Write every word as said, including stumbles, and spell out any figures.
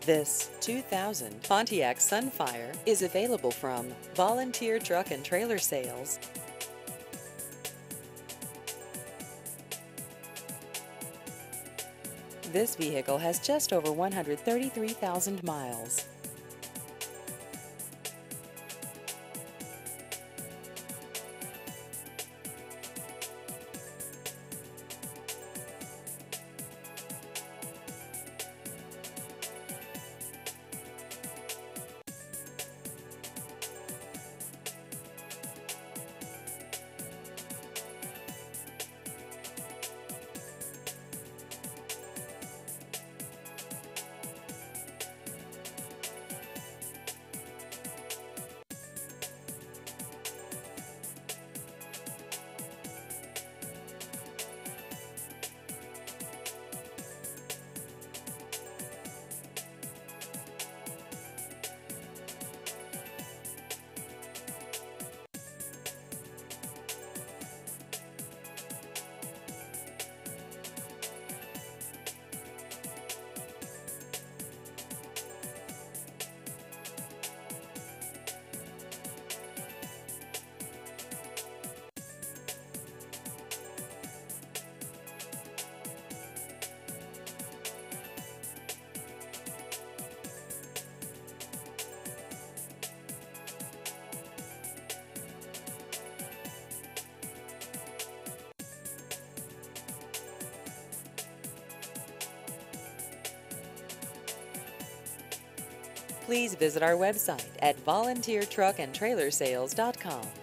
This two thousand Pontiac Sunfire is available from Volunteer Truck and Trailer Sales. This vehicle has just over one hundred thirty-three thousand miles. Please visit our website at volunteer truck and trailer sales dot com.